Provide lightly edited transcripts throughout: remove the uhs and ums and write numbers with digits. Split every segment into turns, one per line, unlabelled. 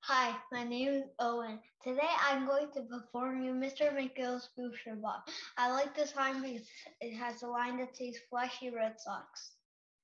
Hi, my name is Owen. Today I'm going to perform you Mr. McGill's Sha-Bop. I like this song because it has a line that says flashy red socks.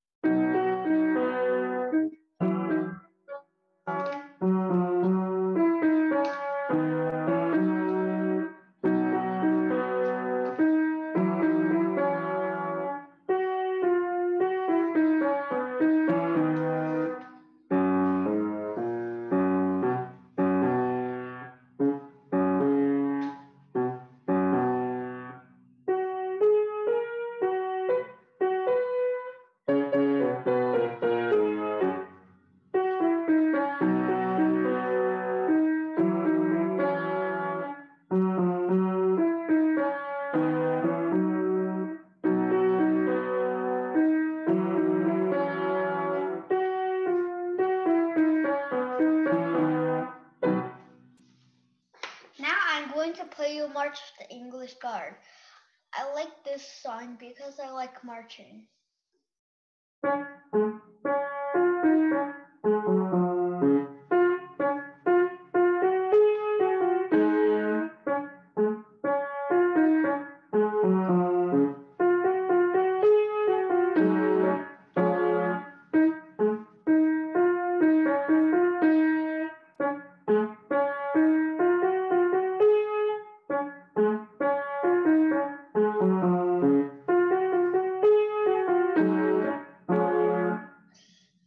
Now I'm going to play you March of the English Guard. I like this song because I like marching.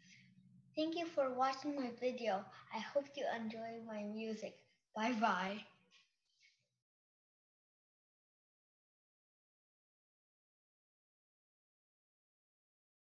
Thank you for watching my video. I hope you enjoy my music. Bye bye.